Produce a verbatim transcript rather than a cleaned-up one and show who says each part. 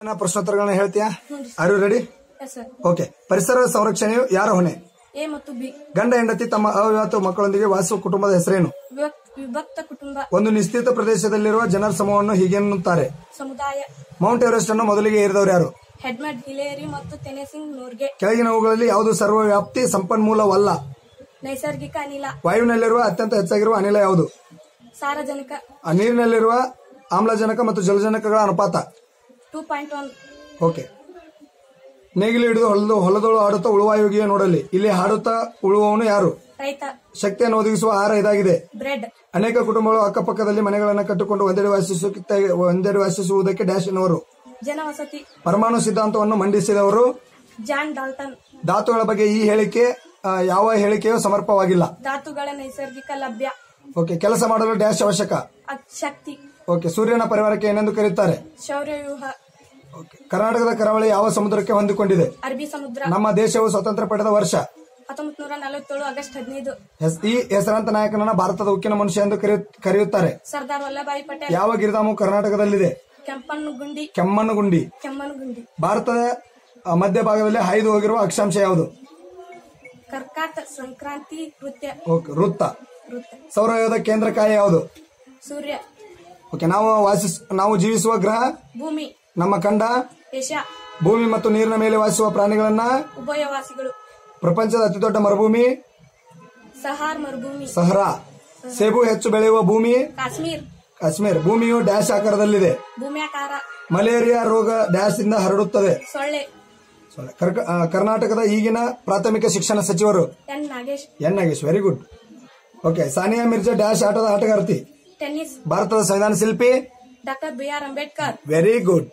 Speaker 1: ಪ್ರಶ್ನೋತ್ತರಗಳನ್ನ ಹೇಳ್ತೀಯಾ? Are you ready? Okay. ಪರಿಸರ ಸಂರಕ್ಷಣೆಯು ಯಾರ ಹೊಣೆ?
Speaker 2: ಎ ಮತ್ತು ಬಿ.
Speaker 1: ಗಂಡ ಹೆಂಡತಿ ತಮ್ಮ ಅವಿವಾಹಿತ ಮಕ್ಕಳೊಂದಿಗೆ ವಾಸಿಸುವ ಕುಟುಂಬದ ಹೆಸರೇನು?
Speaker 2: ವಿಭಕ್ತ ಕುಟುಂಬ.
Speaker 1: ಒಂದು ನಿಶ್ಚಿತ ಪ್ರದೇಶದಲ್ಲಿರುವ ಜನರ ಸಮೂಹವನ್ನು ಹೀಗೆನ್ನುತ್ತಾರೆ?
Speaker 2: ಸಮುದಾಯ.
Speaker 1: ಮೌಂಟ್ ಎವರೆಸ್ಟ್ ಅನ್ನು ಮೊದಲಿಗೆ ಏರಿದವರು ಯಾರು?
Speaker 2: ಹೆಡ್ಮಂಡ್ ಹಿಲೇರಿ ಮತ್ತು ತೆನೆಸಿಂಗ್ ನೋರ್ಗೆ.
Speaker 1: ಕೆಳಗಿನವುಗಳಲ್ಲಿ ಯಾವುದು ಸರ್ವವ್ಯಾಪ್ತಿ ಸಂಪನ್ಮೂಲವಲ್ಲ?
Speaker 2: ನೈಸರ್ಗಿಕ ಅನಿಲ.
Speaker 1: ವಾಯುವಿನಲ್ಲಿರುವ ಅತ್ಯಂತ ಹೆಚ್ಚಾಗಿರುವ ಅನಿಲ ಯಾವುದು?
Speaker 2: ಸಾರಜನಕ.
Speaker 1: ನೀರಿನಲ್ಲಿರುವ ಆಮ್ಲಜನಕ ಮತ್ತು ಜಲಜನಕಗಳ ಅನುಪಾತ?
Speaker 2: Two point one.
Speaker 1: ಓಕೆ. ನೇಗಿಲು ಹಿಡಿದು ಹೊಲದ ಹೊಲದೊಳು ಆಡುತ್ತಾ ಉಳುವ ಯೋಗಿಯ ನೋಡಲಿ. ಇಲ್ಲಿ ಹಾಡುತ್ತಾ ಉಳುವವನು ಯಾರು?
Speaker 2: ರೈತ.
Speaker 1: ಶಕ್ತಿಯನ್ನು ಒದಗಿಸುವ ಆಹಾರ ಇದಾಗಿದೆ.
Speaker 2: ಬ್ರೆಡ್.
Speaker 1: ಅನೇಕ ಕುಟುಂಬಗಳು ಅಕ್ಕಪಕ್ಕದಲ್ಲಿ ಮನೆಗಳನ್ನು ಕಟ್ಟಿಕೊಂಡು ಒಂದೆಡೆ ವಾಸಿಸುತ್ತ ಒಂದೆಡೆ ವಾಸಿಸುವುದಕ್ಕೆ ಡ್ಯಾಶ್ ಎನ್ನುವರು?
Speaker 2: ಜನವಸತಿ.
Speaker 1: ಪರಮಾಣು ಸಿದ್ಧಾಂತವನ್ನು ಮಂಡಿಸಿದವರು?
Speaker 2: John Dalton.
Speaker 1: ಧಾತುಗಳ ಬಗ್ಗೆ ಈ ಹೇಳಿಕೆ ಯಾವ ಹೇಳಿಕೆಯೂ ಸಮರ್ಪವಾಗಿಲ್ಲ.
Speaker 2: ಧಾತುಗಳ ನೈಸರ್ಗಿಕ ಲಭ್ಯ.
Speaker 1: ಓಕೆ. ಕೆಲಸ ಮಾಡಲು ಡ್ಯಾಶ್ ಅವಶ್ಯಕ?
Speaker 2: ಶಕ್ತಿ.
Speaker 1: ಓಕೆ. ಸೂರ್ಯನ ಪರಿವಾರಕ್ಕೆ ಏನೆಂದು ಕರೆಯುತ್ತಾರೆ?
Speaker 2: ಸೌರವ್ಯೂಹ.
Speaker 1: ಕರ್ನಾಟಕದ ಕರಾವಳಿ ಯಾವ ಸಮುದ್ರಕ್ಕೆ ಹೊಂದಿಕೊಂಡಿದೆ?
Speaker 2: ಅರಬ್ಬಿ ಸಮುದ್ರ.
Speaker 1: ನಮ್ಮ ದೇಶವು ಸ್ವತಂತ್ರ ಪಡೆದ ವರ್ಷ?
Speaker 2: ಹತ್ತೊಂಬತ್ತು ನೂರ ನಲವತ್ತೇಳು ಆಗಸ್ಟ್ ಹದಿನೈದು.
Speaker 1: ಈ ಹೆಸರಾಂತ ನಾಯಕನನ್ನ ಭಾರತದ ಉಕ್ಕಿನ ಮನುಷ್ಯ ಎಂದು ಕರೆಯುತ್ತಾರೆ?
Speaker 2: ಸರ್ದಾರ್ ವಲ್ಲಭಾಯಿ ಪಟೇಲ್.
Speaker 1: ಯಾವ ಗಿರಿಧಾಮವು ಕರ್ನಾಟಕದಲ್ಲಿದೆ?
Speaker 2: ಕೆಂಪಣ್ಣಗುಂಡಿ.
Speaker 1: ಕೆಮ್ಮಣ್ಣಗುಂಡಿ.
Speaker 2: ಕೆಮ್ಮಣ್ಣಗುಂಡಿ.
Speaker 1: ಭಾರತದ ಮಧ್ಯಭಾಗದಲ್ಲಿ ಹಾಯ್ದು ಹೋಗಿರುವ ಅಕ್ಷಾಂಶ ಯಾವುದು?
Speaker 2: ಕರ್ಕಾಟ ಸಂಕ್ರಾಂತಿ ವೃತ್ತ.
Speaker 1: ವೃತ್ತ. ಸೌರವ್ಯೂಹದ ಕೇಂದ್ರ ಕಾರ್ಯ ಯಾವುದು?
Speaker 2: ಸೂರ್ಯ.
Speaker 1: ಓಕೆ. ನಾವು ವಾಸಿಸ್ ನಾವು ಜೀವಿಸುವ ಗ್ರಹ?
Speaker 2: ಭೂಮಿ.
Speaker 1: ನಮ್ಮ ಖಂಡ?
Speaker 2: ಏಷ್ಯಾ.
Speaker 1: ಭೂಮಿ ಮತ್ತು ನೀರಿನ ಮೇಲೆ ವಾಸಿಸುವ ಪ್ರಾಣಿಗಳನ್ನ?
Speaker 2: ಉಭಯವಾಸಿಗಳು.
Speaker 1: ಪ್ರಪಂಚದ ಅತಿದೊಡ್ಡ ಮರುಭೂಮಿ?
Speaker 2: ಸಹಾರ್ ಮರುಭೂಮಿ.
Speaker 1: ಸಹರಾ. ಸೇಬು ಹೆಚ್ಚು ಬೆಳೆಯುವ ಭೂಮಿ?
Speaker 2: ಕಾಶ್ಮೀರ್.
Speaker 1: ಕಾಶ್ಮೀರ್. ಭೂಮಿಯು ಡ್ಯಾಶ್ ಆಕಾರದಲ್ಲಿದೆ?
Speaker 2: ಭೂಮ್ಯಾಕಾರ.
Speaker 1: ಮಲೇರಿಯಾ ರೋಗ ಡ್ಯಾಶ್ ಇಂದ ಹರಡುತ್ತದೆ?
Speaker 2: ಸೊಳ್ಳೆ.
Speaker 1: ಕರ್ನಾಟಕದ ಈಗಿನ ಪ್ರಾಥಮಿಕ ಶಿಕ್ಷಣ ಸಚಿವರು?
Speaker 2: N Nagesh.
Speaker 1: N Nagesh. Very good. Okay. Sania Mirza dash ಆಟದ ಆಟಗಾರ್ತಿ?
Speaker 2: ಟೆನ್ನಿಸ್.
Speaker 1: ಭಾರತದ ಸಂವಿಧಾನ ಶಿಲ್ಪಿ?
Speaker 2: Doctor B R Ambedkar.
Speaker 1: Very good.